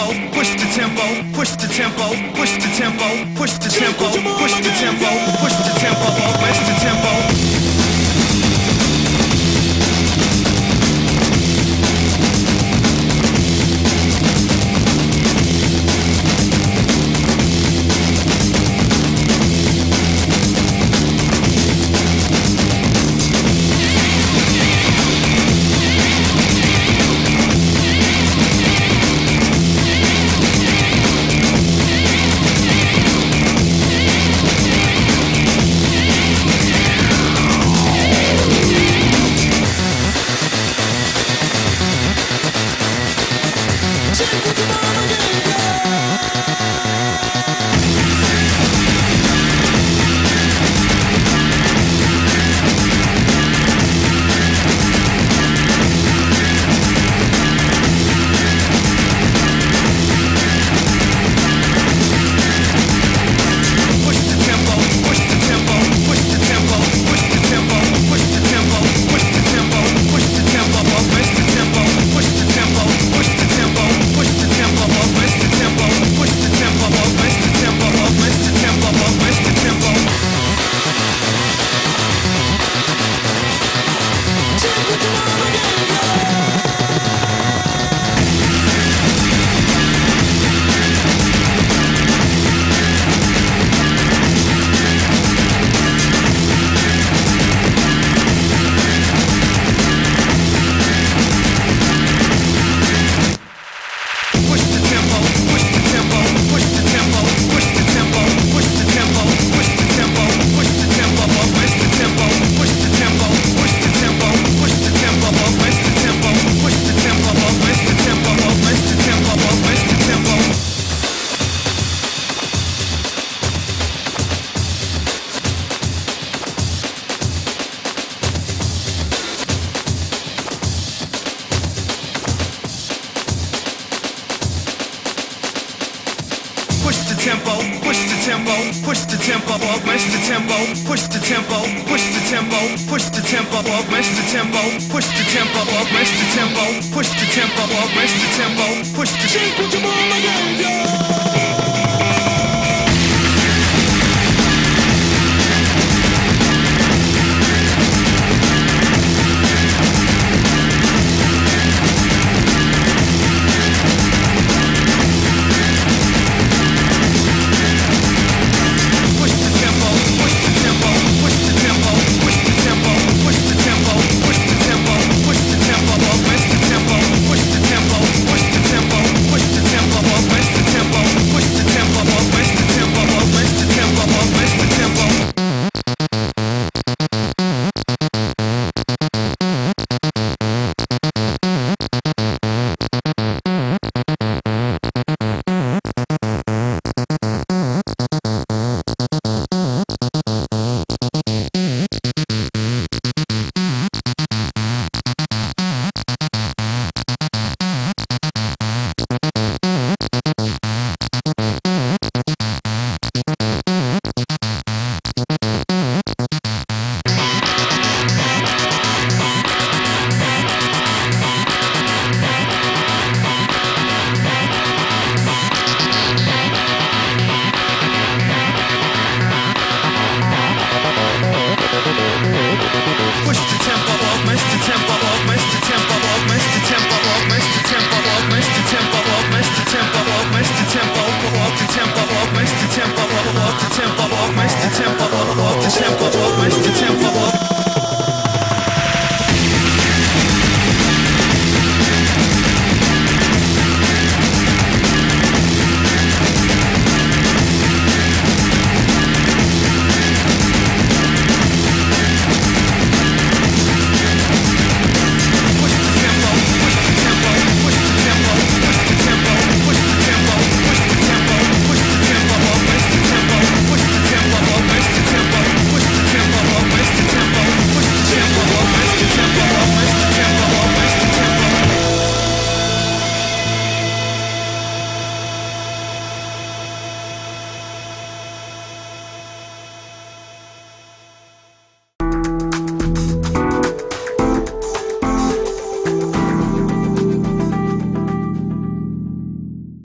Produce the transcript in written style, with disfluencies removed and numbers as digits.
push the tempo, push the tempo, push the tempo, push the tempo, push the tempo, push the tempo, push the tempo. Push the tempo, push the tempo, push the tempo, push the tempo, push the tempo, push the tempo, push the tempo, push the tempo, push the tempo, push the tempo, push the tempo, push the tempo.